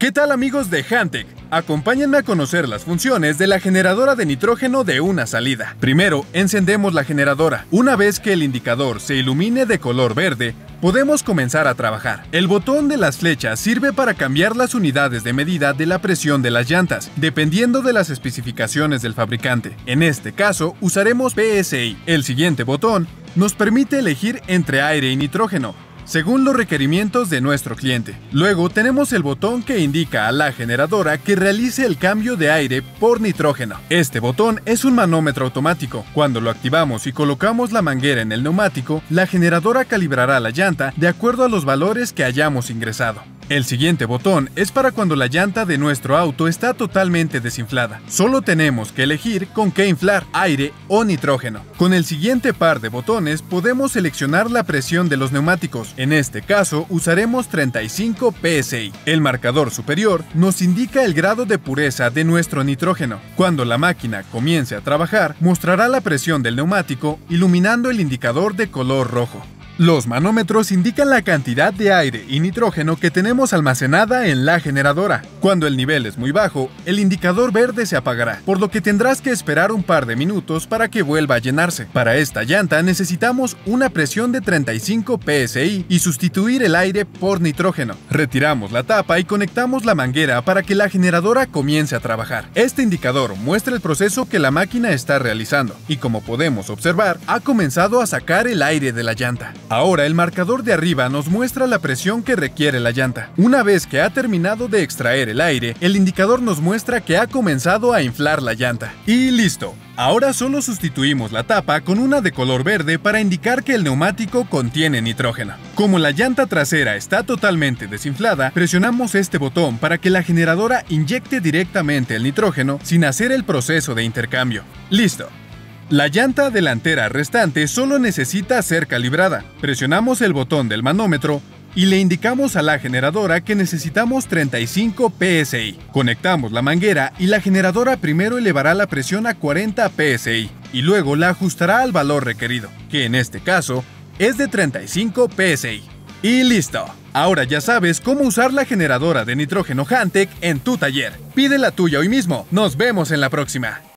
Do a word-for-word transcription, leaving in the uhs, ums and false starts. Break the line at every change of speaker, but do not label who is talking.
¿Qué tal, amigos de Hantec? Acompáñenme a conocer las funciones de la generadora de nitrógeno de una salida. Primero, encendemos la generadora. Una vez que el indicador se ilumine de color verde, podemos comenzar a trabajar. El botón de las flechas sirve para cambiar las unidades de medida de la presión de las llantas, dependiendo de las especificaciones del fabricante. En este caso, usaremos P S I. El siguiente botón nos permite elegir entre aire y nitrógeno, según los requerimientos de nuestro cliente. Luego tenemos el botón que indica a la generadora que realice el cambio de aire por nitrógeno. Este botón es un manómetro automático. Cuando lo activamos y colocamos la manguera en el neumático, la generadora calibrará la llanta de acuerdo a los valores que hayamos ingresado. El siguiente botón es para cuando la llanta de nuestro auto está totalmente desinflada. Solo tenemos que elegir con qué inflar, aire o nitrógeno. Con el siguiente par de botones podemos seleccionar la presión de los neumáticos. En este caso usaremos treinta y cinco P S I. El marcador superior nos indica el grado de pureza de nuestro nitrógeno. Cuando la máquina comience a trabajar, mostrará la presión del neumático iluminando el indicador de color rojo. Los manómetros indican la cantidad de aire y nitrógeno que tenemos almacenada en la generadora. Cuando el nivel es muy bajo, el indicador verde se apagará, por lo que tendrás que esperar un par de minutos para que vuelva a llenarse. Para esta llanta necesitamos una presión de treinta y cinco P S I y sustituir el aire por nitrógeno. Retiramos la tapa y conectamos la manguera para que la generadora comience a trabajar. Este indicador muestra el proceso que la máquina está realizando y, como podemos observar, ha comenzado a sacar el aire de la llanta. Ahora el marcador de arriba nos muestra la presión que requiere la llanta. Una vez que ha terminado de extraer el aire, el indicador nos muestra que ha comenzado a inflar la llanta. Y listo. Ahora solo sustituimos la tapa con una de color verde para indicar que el neumático contiene nitrógeno. Como la llanta trasera está totalmente desinflada, presionamos este botón para que la generadora inyecte directamente el nitrógeno sin hacer el proceso de intercambio. ¡Listo! La llanta delantera restante solo necesita ser calibrada. Presionamos el botón del manómetro y le indicamos a la generadora que necesitamos treinta y cinco P S I. Conectamos la manguera y la generadora primero elevará la presión a cuarenta P S I y luego la ajustará al valor requerido, que en este caso es de treinta y cinco P S I. Y listo. Ahora ya sabes cómo usar la generadora de nitrógeno Hantec en tu taller. Pide la tuya hoy mismo. Nos vemos en la próxima.